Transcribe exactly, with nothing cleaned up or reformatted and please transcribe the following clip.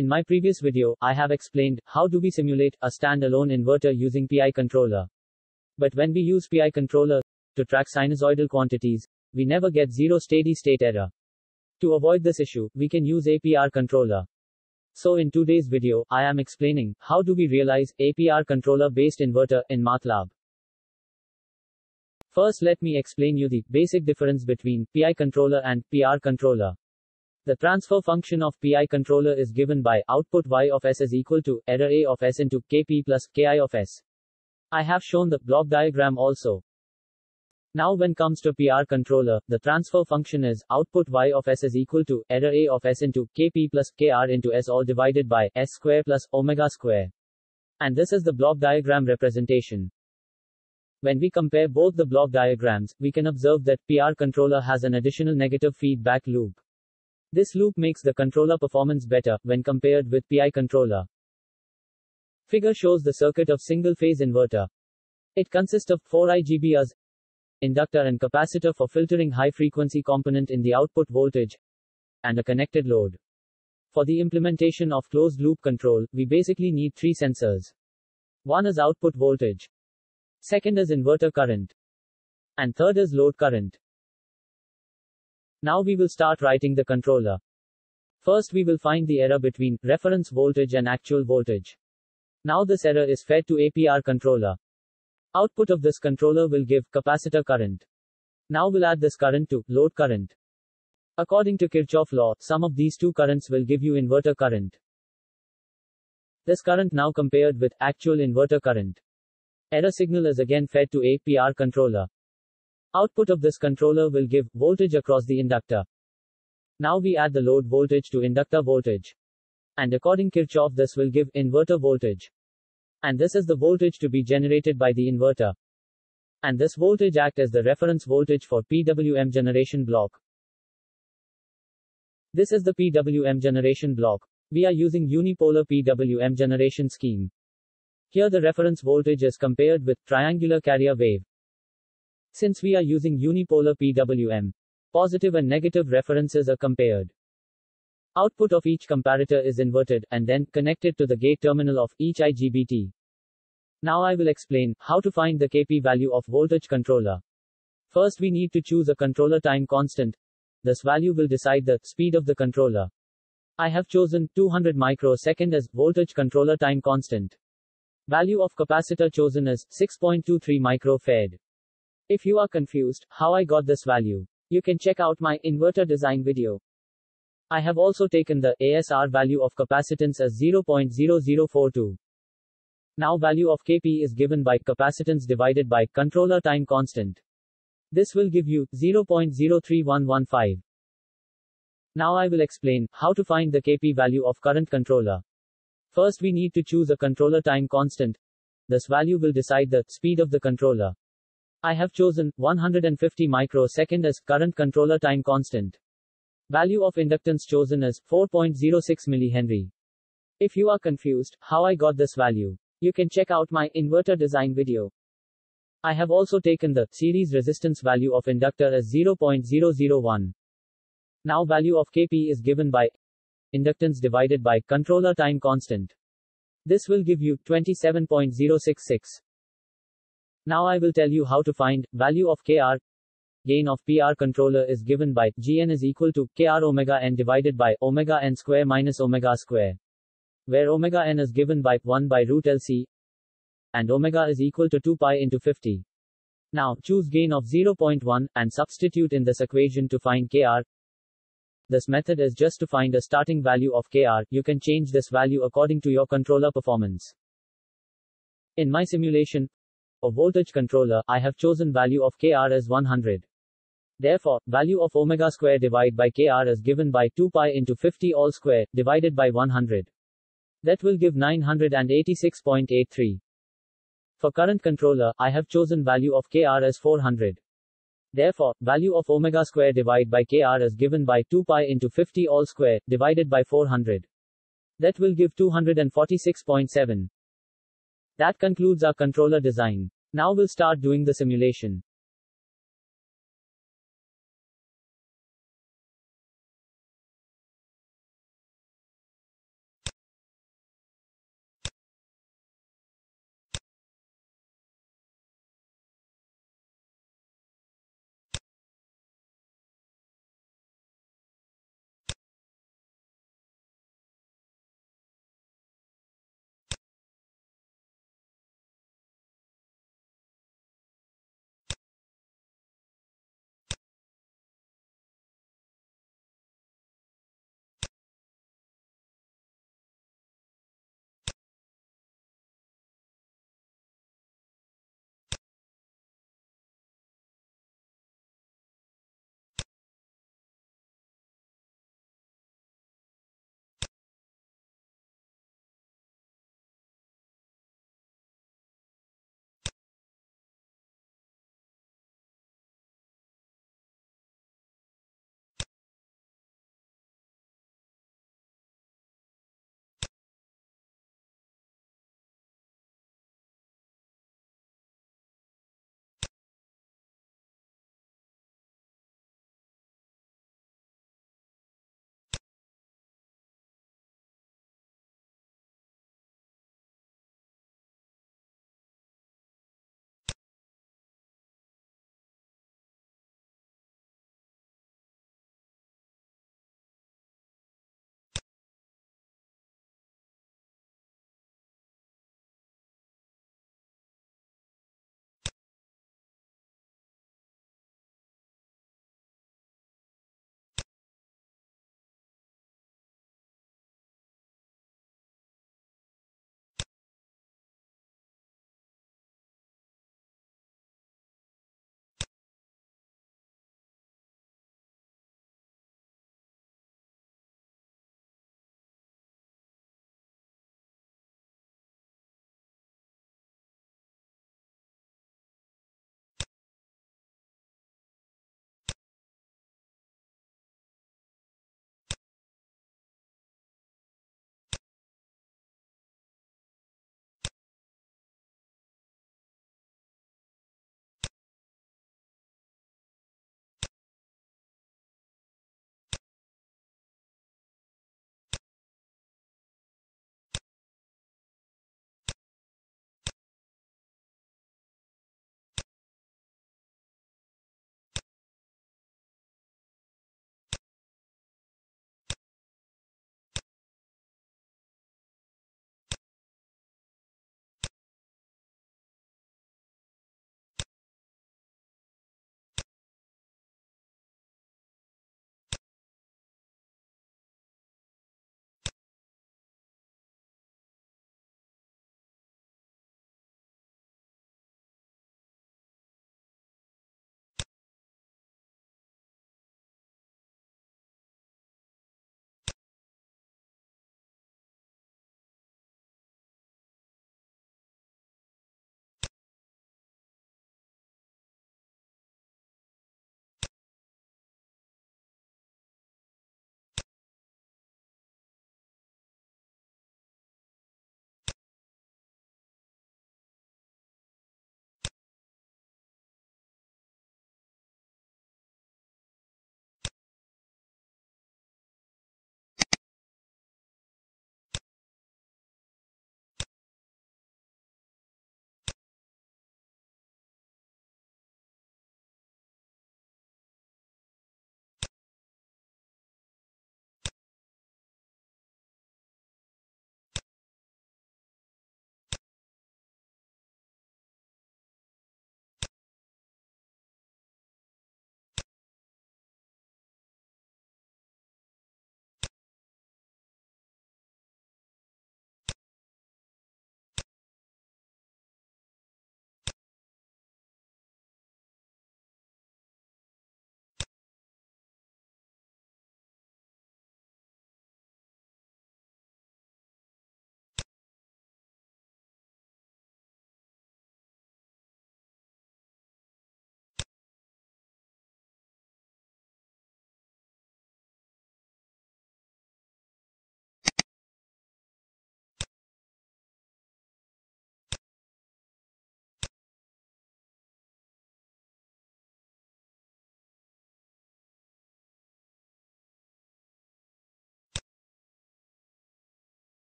In my previous video, I have explained how do we simulate a standalone inverter using P I controller. But when we use P I controller to track sinusoidal quantities, we never get zero steady state error. To avoid this issue, we can use A P R controller. So in today's video, I am explaining how do we realize A P R controller based inverter in MATLAB. First, let me explain you the basic difference between P I controller and P R controller. The transfer function of P I controller is given by output Y of S is equal to error A of S into K P plus K I of S. I have shown the block diagram also. Now when comes to P R controller, the transfer function is output Y of S is equal to error A of S into K P plus K R into S all divided by S square plus omega square. And this is the block diagram representation. When we compare both the block diagrams, we can observe that P R controller has an additional negative feedback loop. This loop makes the controller performance better when compared with P I controller. Figure shows the circuit of single-phase inverter. It consists of four I G B As, inductor and capacitor for filtering high-frequency component in the output voltage, and a connected load. For the implementation of closed-loop control, we basically need three sensors. One is output voltage. Second is inverter current. And third is load current. Now we will start writing the controller. First we will find the error between reference voltage and actual voltage. Now this error is fed to A P R controller. Output of this controller will give capacitor current. Now we'll add this current to load current. According to Kirchhoff law, sum of these two currents will give you inverter current. This current now compared with actual inverter current. Error signal is again fed to A P R controller. Output of this controller will give voltage across the inductor. Now we add the load voltage to inductor voltage. And according Kirchhoff, this will give inverter voltage. And this is the voltage to be generated by the inverter. And this voltage acts as the reference voltage for P W M generation block. This is the P W M generation block. We are using unipolar P W M generation scheme. Here the reference voltage is compared with triangular carrier wave. Since we are using unipolar P W M, positive and negative references are compared. Output of each comparator is inverted and then connected to the gate terminal of each I G B T. Now I will explain how to find the K P value of voltage controller. First we need to choose a controller time constant. This value will decide the speed of the controller. I have chosen two hundred microsecond as voltage controller time constant. Value of capacitor chosen is six point two three microfarad. If you are confused how I got this value, you can check out my inverter design video. I have also taken the A S R value of capacitance as zero point zero zero four two. Now value of K P is given by capacitance divided by controller time constant. This will give you zero point zero three one one five. Now I will explain how to find the K P value of current controller. First we need to choose a controller time constant. This value will decide the speed of the controller. I have chosen one hundred fifty microsecond as current controller time constant. Value of inductance chosen is four point zero six millihenry. If you are confused how I got this value, you can check out my inverter design video. I have also taken the series resistance value of inductor as zero point zero zero one. Now value of K P is given by inductance divided by controller time constant. This will give you twenty-seven point zero six six. Now I will tell you how to find value of K R. Gain of P R controller is given by G N is equal to K R omega n divided by omega n square minus omega square, where omega n is given by one by root L C and omega is equal to two pi into fifty. Now choose gain of zero point one and substitute in this equation to find K R. This method is just to find a starting value of K R. You can change this value according to your controller performance. In my simulation of voltage controller, I have chosen value of K R as one hundred. Therefore, value of omega square divided by K R is given by two pi into fifty all square, divided by one hundred. That will give nine hundred eighty-six point eight three. For current controller, I have chosen value of K R as four hundred. Therefore, value of omega square divided by K R is given by two pi into fifty all square, divided by four hundred. That will give two hundred forty-six point seven. That concludes our controller design. Now we'll start doing the simulation.